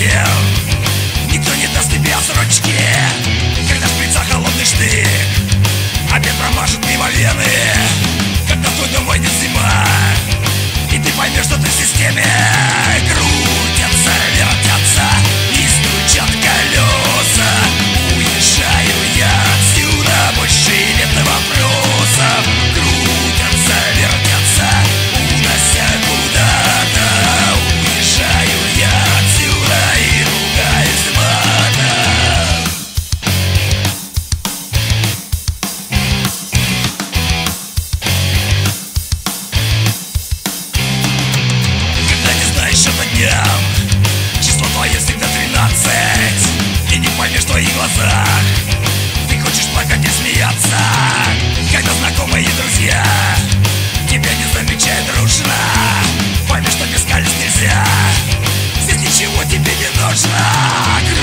один. Никто не даст тебе срочки, когда шприца холодный штык, обед промажет мимо вены, когда в твой дом войдет зима, и ты поймешь, что ты в системе. Крутятся, вертятся и стучат колеса. Уезжаю я отсюда, больше нет вопросов. Крутятся, вертятся, унося куда-то. Уезжаю я отсюда и ругаюсь матом. Когда не знаешь счет по дням, число твое всегда 13, и не поймешь в твоих глазах. Ты хочешь плакать и смеяться, когда знакомые и друзья тебя не замечают дружно. Поймешь, что без колес нельзя, здесь ничего тебе не нужно.